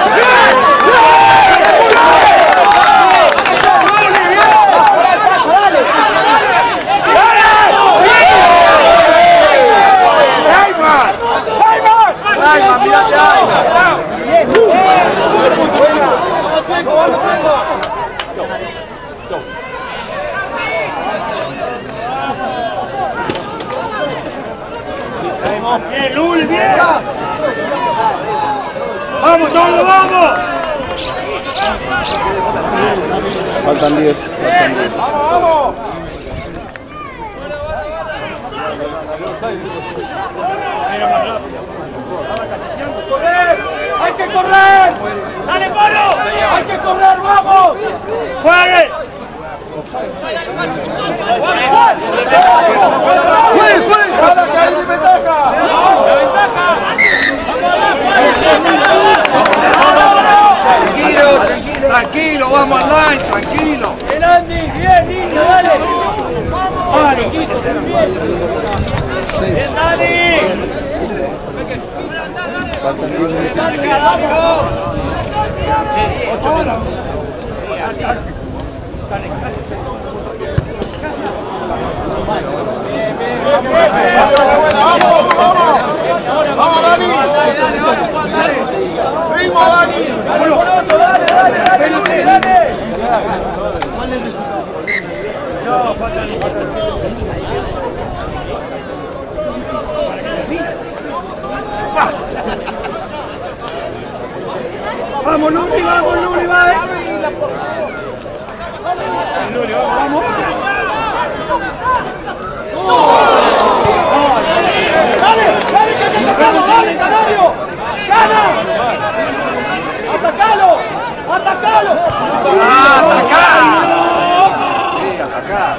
Speaker 5: ¡Bien, Luli, bien! ¡Vamos, Tordo, vamos!
Speaker 4: Faltan 10.
Speaker 2: ¡Vamos!
Speaker 1: ¡Correr! ¡Hay que correr!
Speaker 5: ¡Dale, Polo!
Speaker 1: ¡Hay que correr! ¡Vamos!
Speaker 5: ¡Juegue!
Speaker 2: ¡Ahora que hay ventaja!
Speaker 1: Tranquilo, Bien, niño, dale. Vale, Quito, bien.
Speaker 4: 6.
Speaker 1: Dale.
Speaker 4: Faltan 10 minutos.
Speaker 1: Vamos. 8 minutos. Vamos, Dani. Dale. Ritmo, Dani. Dale. No, falta. Vamos, Luli, va. Luli, vamos. Dale, Canario. ¡Gana! ¡Atacalo! Sí, atacar.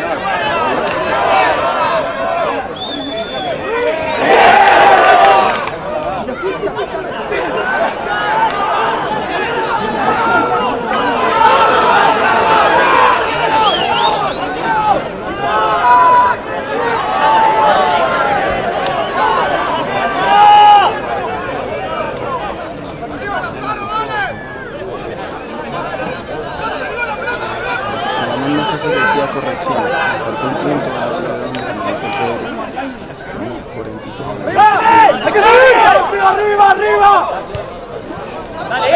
Speaker 4: Corrección, me faltó un punto para los ciudadanos en
Speaker 1: ¡Hay que subir! ¡Arriba! ¡Dale!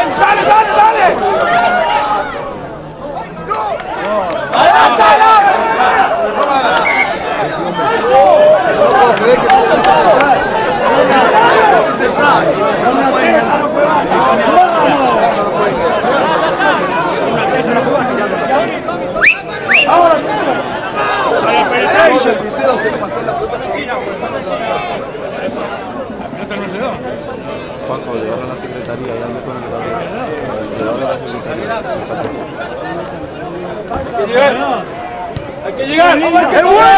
Speaker 4: Paco, le hablo a la secretaría, ya hablé con el gobierno. Le hablo a la secretaría.
Speaker 1: Hay que llegar. ¡Qué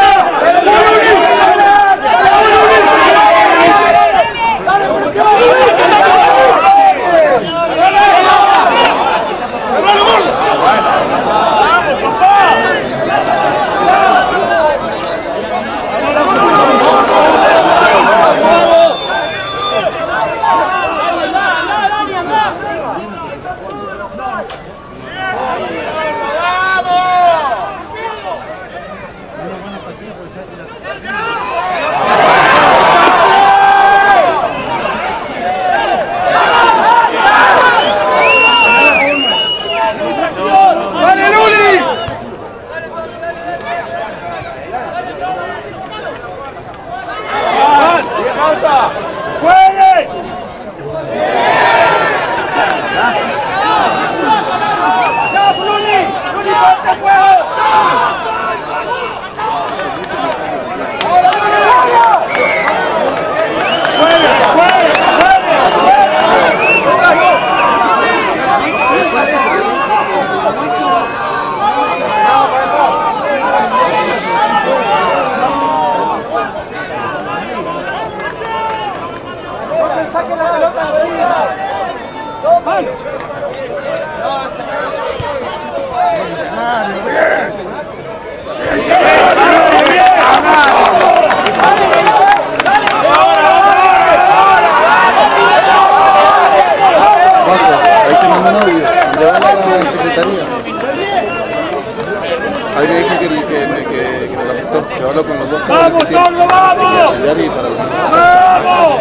Speaker 4: Ahí me dijo que me lo aceptó, que habló con los dos
Speaker 1: ¡Vamos,
Speaker 4: que tiene.
Speaker 1: Torlo, vamos!
Speaker 4: Y para la...
Speaker 1: ¡Vamos!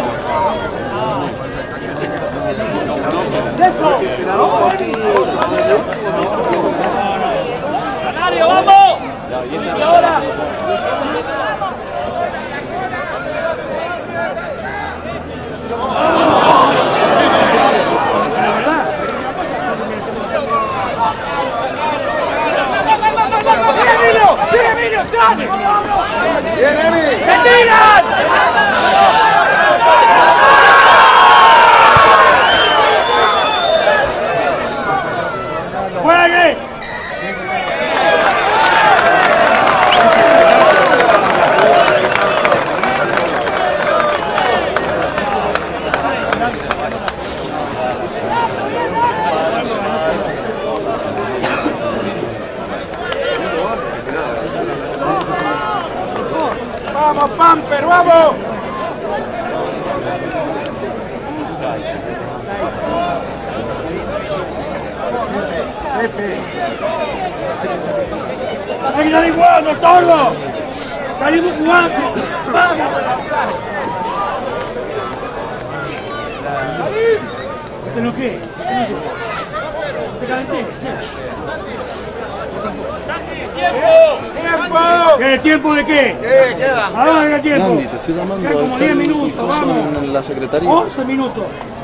Speaker 1: ¡Canario, vamos! ¡Y ahora! ¡Sigue, Emilio! ¡Dale! ¡Bien, Emi! ¡Se tiran! ¡Juegue!
Speaker 2: ¡Vamos, Pamper, vamos!
Speaker 5: ¡Hay que salir jugando, tordo! ¡Salimos jugando! ¡Vamos! ¿Te lo qué? ¿Te calenté?
Speaker 2: ¡Tiempo!
Speaker 5: ¿Qué tiempo de qué?
Speaker 2: ¿Qué quedan?
Speaker 5: ¿A dónde queda tiempo?
Speaker 4: Nandi, te estoy llamando.
Speaker 5: Quedan como
Speaker 4: está
Speaker 5: 10
Speaker 4: el
Speaker 5: minutos,
Speaker 4: coso
Speaker 5: vamos.
Speaker 4: en la secretaría.
Speaker 5: 11 minutos.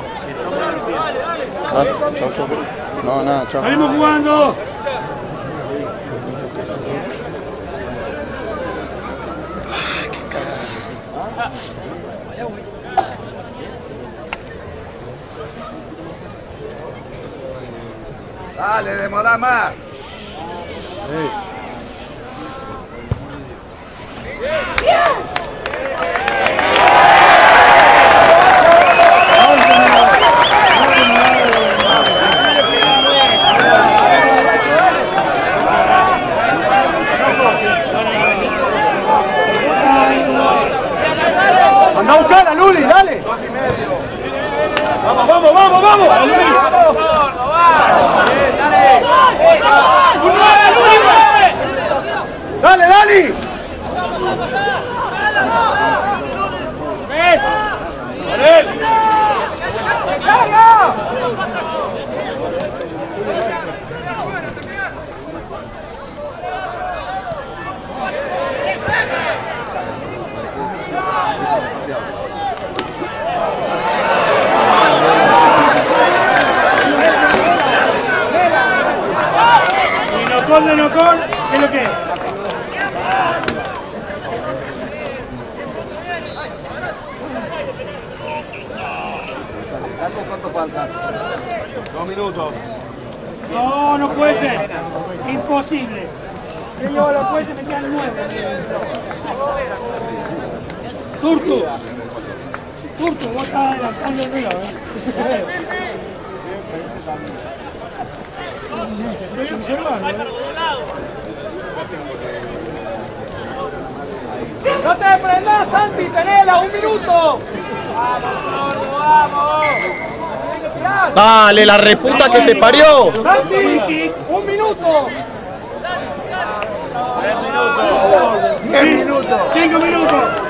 Speaker 4: Dale, chau, chau. No, nada, chau.
Speaker 5: Salimos jugando.
Speaker 2: Dale, demora más.
Speaker 3: Anda a buscarla, Luli, dale.
Speaker 5: Vamos, vamos, vamos, vamos.
Speaker 3: Dale, Dani.
Speaker 5: De Nocón, ¿qué es lo que es?
Speaker 2: ¿Cuánto falta? 2 minutos.
Speaker 5: No, no puede ser. Imposible. Yo llevo la cuenta y me quedan 9. Turco. Turco, vos estás adelantando el reloj, Estoy observando.
Speaker 1: ¡No te prendas, Santi! ¡Tenela! ¡1 minuto! ¡Vamos!
Speaker 6: Dale, la reputa que te parió.
Speaker 1: ¡Santi! ¡1 minuto!
Speaker 2: 10 minutos.
Speaker 5: 5 minutos.